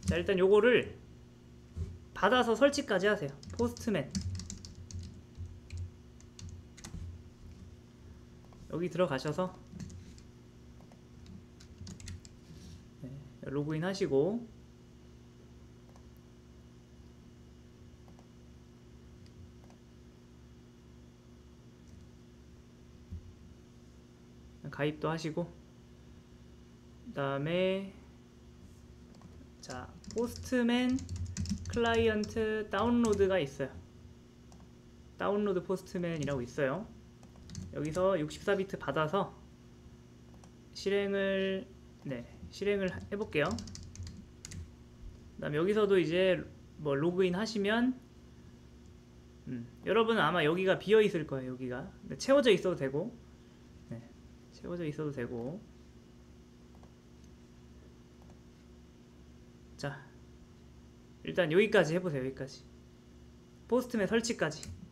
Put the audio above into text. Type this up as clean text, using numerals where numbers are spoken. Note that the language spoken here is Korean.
자, 일단 요거를 받아서 설치까지 하세요. 포스트맨 여기 들어가셔서 로그인 하시고 가입도 하시고 그 다음에 자 포스트맨 클라이언트 다운로드가 있어요. 다운로드 포스트맨이라고 있어요. 여기서 64비트 받아서 실행을 해볼게요. 그 다음에 여기서도 이제 뭐 로그인 하시면 여러분은 아마 여기가 비어 있을 거예요. 여기가 채워져 있어도 되고 채워져 있어도 되고. 자 일단 여기까지 해보세요. 여기까지 포스트맨 설치까지.